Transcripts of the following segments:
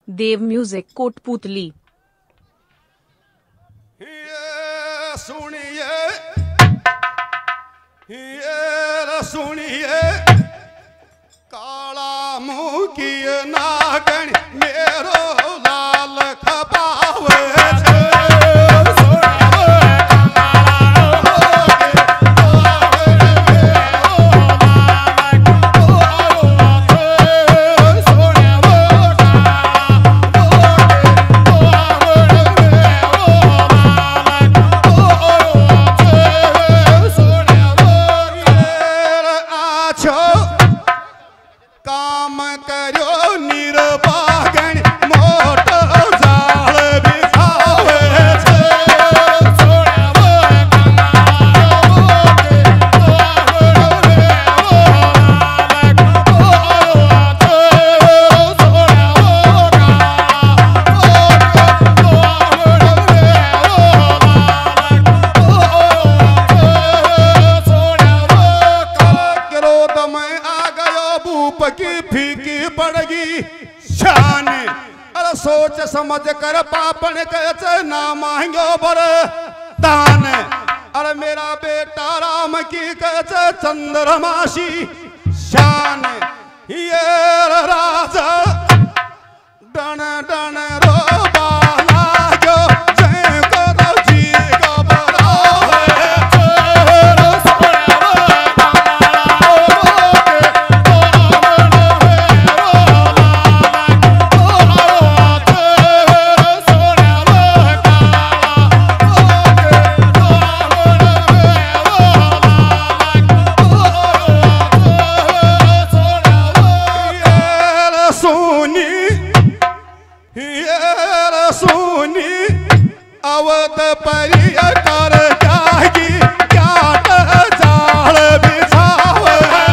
देव music Kotputli. सुनिए काला मुँह की नागन मेरो लाल खपावे काम करो निर्बागन मोटो जाल बिछावे की फीकी पड़गी शान। अरे सोच समझ कर पापन कैसे ना मांगो बर दान। अरे मेरा बेटा राम की कैसे चंद्रमासी शान। ये राजा डन डन रो बाला जो जय को जी को बरावे अवध परिय कर जागी क्याट जाल बिछावे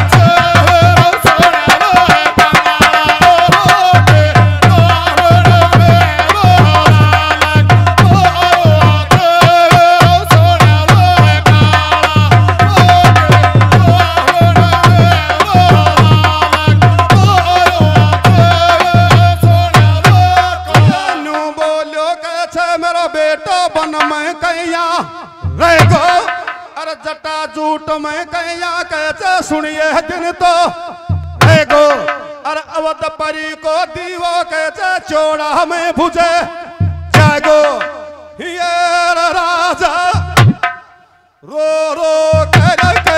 बन में कैया रह गो। अरे जटा जूट में कैया कैसे सुनिए दिन तो रह गो। अरे अवध परी को दीवो कैसे चौड़ा में भुजे जागो। ये राजा रो रो कर के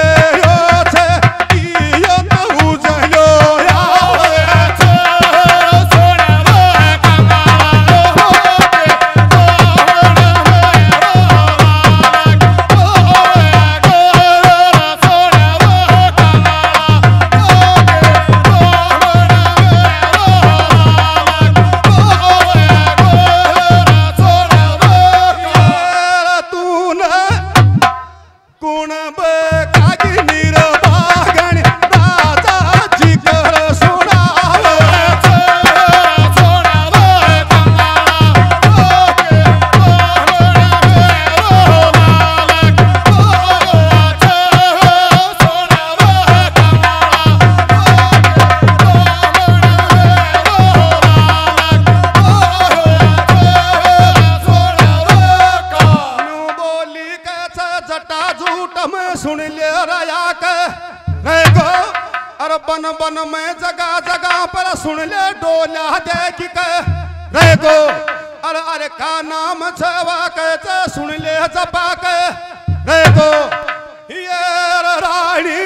सुन ले रया के रह गो। अरे बन बन में जगह जगह पर सुन ले डोला देख के रह गो। अरे अरे का नाम छवा के सुन ले जपा के रह गो। ये रानी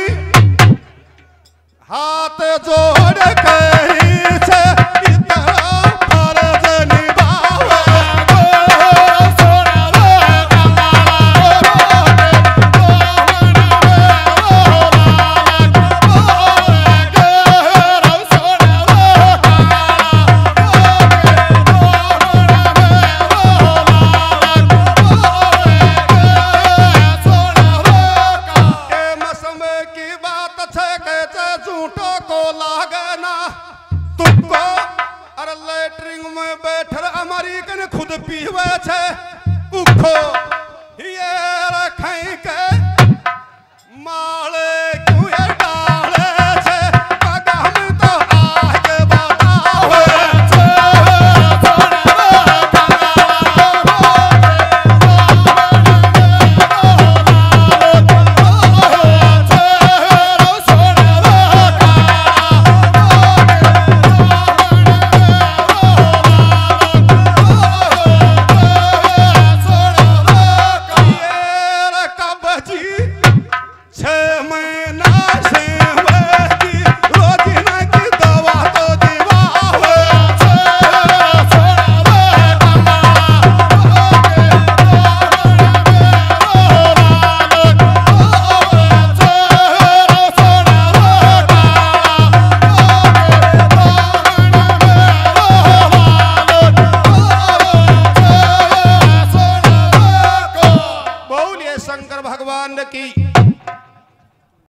हाथ जोड़ के अमेरिकन खुद पीवे छे उखो ये रखै के माल